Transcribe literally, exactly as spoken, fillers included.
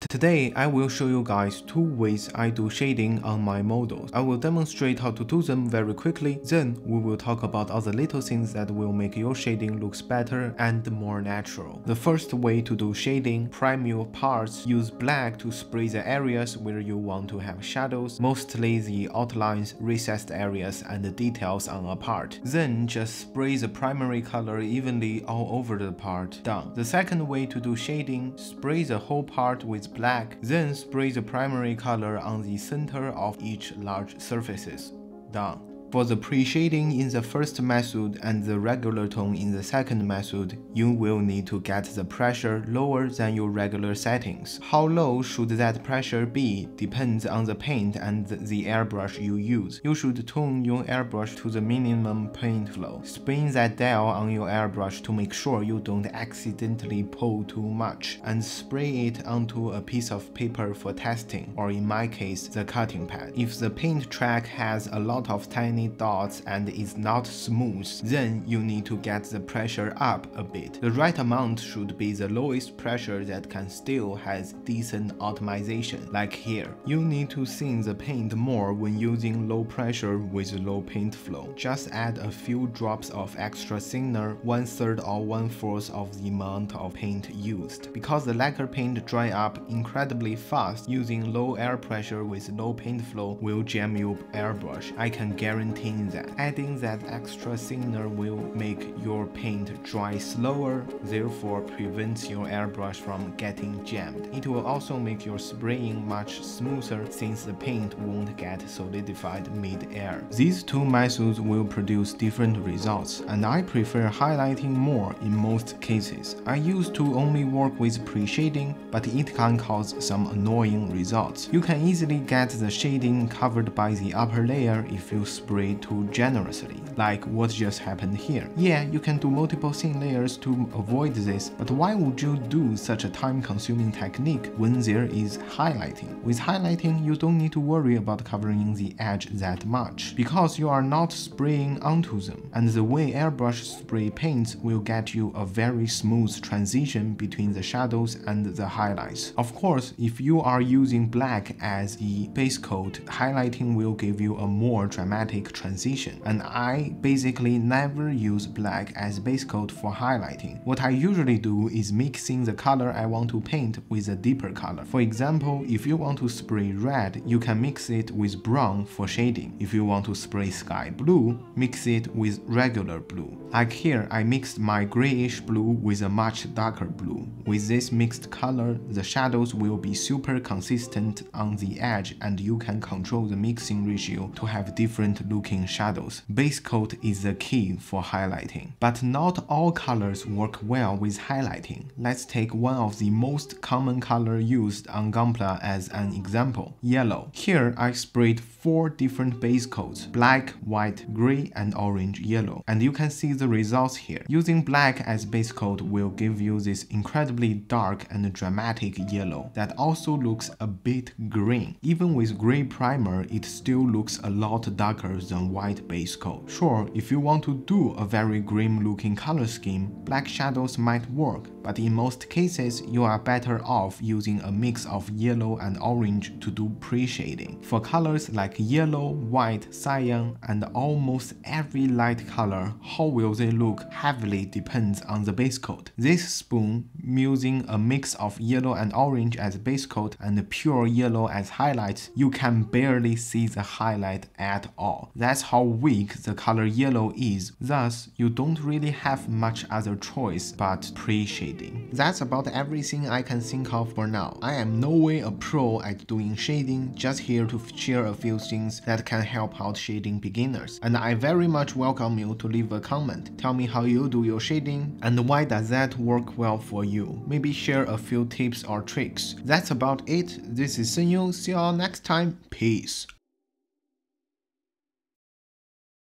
Today, I will show you guys two ways I do shading on my models. I will demonstrate how to do them very quickly, then we will talk about other little things that will make your shading looks better and more natural. The first way to do shading, prime your parts, use black to spray the areas where you want to have shadows, mostly the outlines, recessed areas, and the details on a part. Then just spray the primary color evenly all over the part. Done. The second way to do shading, spray the whole part with black, then spray the primary color on the center of each large surfaces. Done. For the pre-shading in the first method and the regular tone in the second method, you will need to get the pressure lower than your regular settings. How low should that pressure be depends on the paint and the airbrush you use. You should tune your airbrush to the minimum paint flow. Spin that dial on your airbrush to make sure you don't accidentally pull too much, and spray it onto a piece of paper for testing, or in my case, the cutting pad. If the paint track has a lot of tiny dots and is not smooth, then you need to get the pressure up a bit. The right amount should be the lowest pressure that can still has decent optimization, like here. You need to thin the paint more when using low pressure with low paint flow. Just add a few drops of extra thinner, one third or one fourth of the amount of paint used. Because the lacquer paint dry up incredibly fast, using low air pressure with low paint flow will jam your airbrush. I can guarantee that. Adding that extra thinner will make your paint dry slower, therefore prevents your airbrush from getting jammed. It will also make your spraying much smoother since the paint won't get solidified mid-air. These two methods will produce different results, and I prefer highlighting more in most cases. I used to only work with pre-shading, but it can cause some annoying results. You can easily get the shading covered by the upper layer if you spray too generously, like what just happened here. Yeah, you can do multiple thin layers to avoid this, but why would you do such a time-consuming technique when there is highlighting? With highlighting, you don't need to worry about covering the edge that much, because you are not spraying onto them, and the way airbrush spray paints will get you a very smooth transition between the shadows and the highlights. Of course, if you are using black as the base coat, highlighting will give you a more dramatic transition, and I basically never use black as base coat for highlighting. What I usually do is mixing the color I want to paint with a deeper color. For example, if you want to spray red, you can mix it with brown for shading. If you want to spray sky blue, mix it with regular blue. Like here, I mixed my grayish blue with a much darker blue. With this mixed color, the shadows will be super consistent on the edge, and you can control the mixing ratio to have different looking shadows. Base coat is the key for highlighting. But not all colors work well with highlighting. Let's take one of the most common color used on Gunpla as an example, yellow. Here I sprayed four different base coats, black, white, gray, and orange yellow, and you can see the results here. Using black as base coat will give you this incredibly dark and dramatic yellow that also looks a bit green. Even with gray primer, it still looks a lot darker than white base coat. Sure, if you want to do a very grim looking color scheme, black shadows might work, but in most cases you are better off using a mix of yellow and orange to do pre-shading. For colors like yellow, white, cyan, and almost every light color, how will they look heavily depends on the base coat. This spoon, using a mix of yellow and orange as base coat and pure yellow as highlights, you can barely see the highlight at all. That's how weak the color yellow is, thus you don't really have much other choice but pre-shading. That's about everything I can think of for now. I am no way a pro at doing shading, just here to share a few things that can help out shading beginners. And I very much welcome you to leave a comment. Tell me how you do your shading and why does that work well for you. Maybe share a few tips or tricks. That's about it. This is Senyu. See you all next time. Peace.